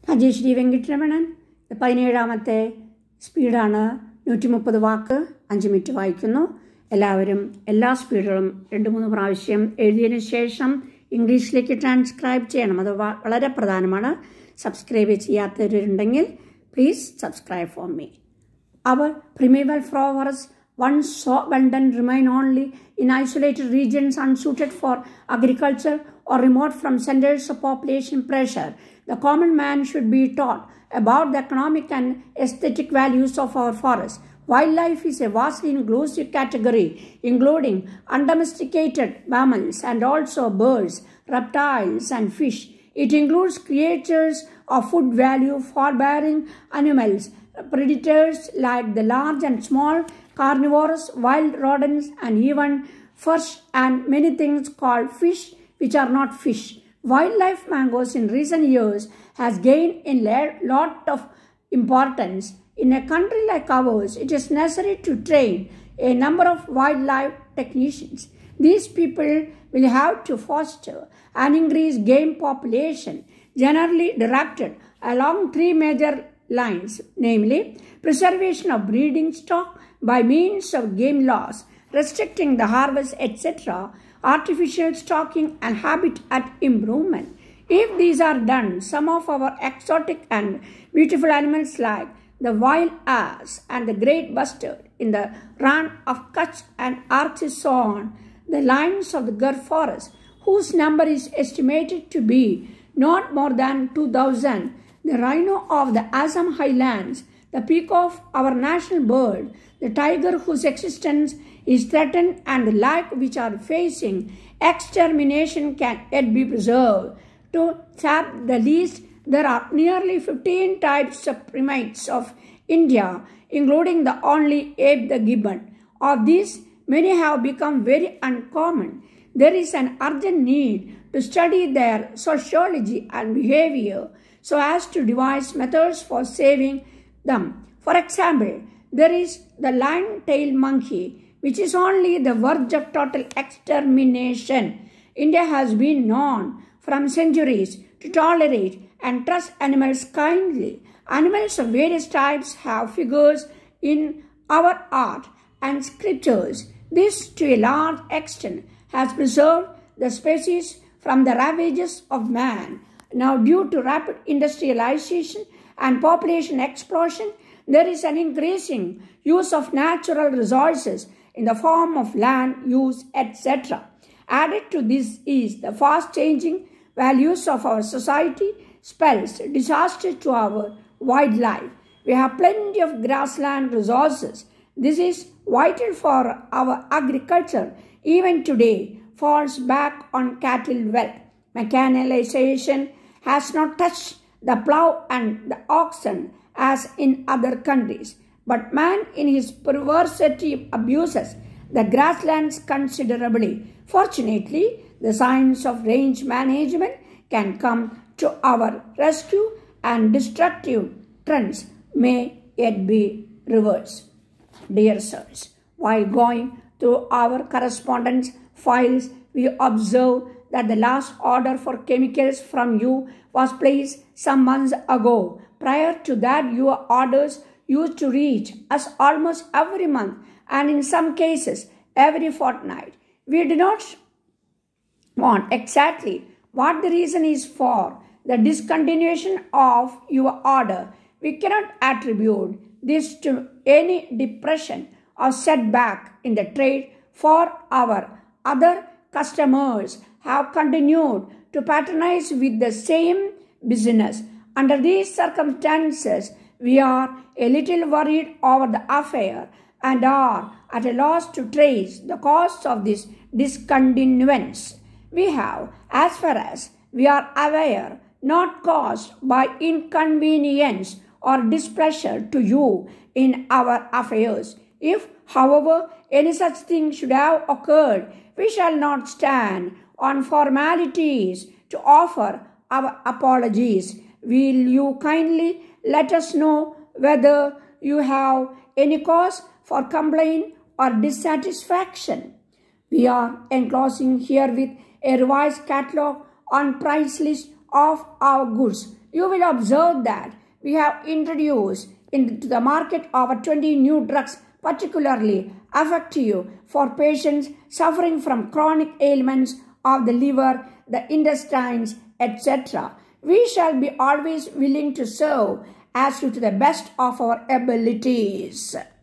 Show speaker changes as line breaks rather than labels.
അജയ് ശ്രീ വെങ്കിട്ടരമണൻ 17ാമത്തെ സ്പീഡാണ്. 130 വാക്ക് 5 മിനിറ്റ് വായിക്കുന്നു. എല്ലാവരും എല്ലാ സ്പീഡുകളും 2-3 പ്രാവശ്യം എഴുതിയതിനു ശേഷം ഇംഗ്ലീഷിലേക്ക് ട്രാൻസ്ക്രൈബ് ചെയ്യണം. അത് വളരെ പ്രധാനമാണ്. സബ്സ്ക്രൈബ് ചെയ്യാത്തവരുണ്ടെങ്കിൽ please subscribe for me. Our primeval flowers, once so abundant, remain only in isolated regions unsuited for agriculture or remote from centers of population pressure. The common man should be taught about the economic and aesthetic values of our forests. Wildlife is a vastly inclusive category, including undomesticated mammals and also birds, reptiles, and fish. It includes creatures of food value, fur-bearing animals, predators like the large and small carnivores, wild rodents, and even fish, and many things called fish which are not fish. Wildlife mangoes in recent years has gained a lot of importance. In a country like ours, it is necessary to train a number of wildlife technicians. These people will have to foster and increase game population, generally directed along 3 major lines, namely preservation of breeding stock by means of game laws, restricting the harvest, etc., artificial stocking, and habitat improvement. If these are done, some of our exotic and beautiful animals like the wild ass and the great bustard in the Rann of Kutch and Arctic on the lines of the Gir forest, whose number is estimated to be not more than 2,000, the rhino of the Assam highlands, the peacock, our national bird, the tiger whose existence is threatened, and the like which are facing extermination can yet be preserved. To say the least, there are nearly 15 types of primates of India, including the only ape, the gibbon. Of these, many have become very uncommon. There is an urgent need to study their sociology and behavior so as to devise methods for saving them. For example, there is the lion-tailed monkey, which is only the verge of total extermination. India has been known from centuries to tolerate and trust animals kindly. Animals of various types have figures in our art and scriptures. This, to a large extent, has preserved the species from the ravages of man. Now, due to rapid industrialization and population explosion, there is an increasing use of natural resources in the form of land use, etc. Added to this is the fast-changing values of our society spells disaster to our wildlife. We have plenty of grassland resources. This is vital for our agriculture. Even today, falls back on cattle wealth. Mechanization has not touched the plow and the oxen as in other countries, but man in his perversity abuses the grasslands considerably. Fortunately, the science of range management can come to our rescue and destructive trends may yet be reversed. Dear sirs, while going through our correspondence files, we observe that the last order for chemicals from you was placed some months ago. Prior to that, your orders used to reach us almost every month and in some cases every fortnight. We do not want exactly what the reason is for the discontinuation of your order. We cannot attribute this to any depression or setback in the trade, for our other customers have continued to patronize with the same business. Under these circumstances, we are a little worried over the affair and are at a loss to trace the cause of this discontinuance. We have, as far as we are aware, not caused by inconvenience or displeasure to you in our affairs. If, however, any such thing should have occurred, we shall not stand on formalities to offer our apologies. Will you kindly let us know whether you have any cause for complaint or dissatisfaction? We are enclosing herewith a revised catalogue on price list of our goods you will observe that we have introduced into the market over 20 new drugs particularly effective for patients suffering from chronic ailments of the liver, the intestines, etc. We shall be always willing to serve as to the best of our abilities.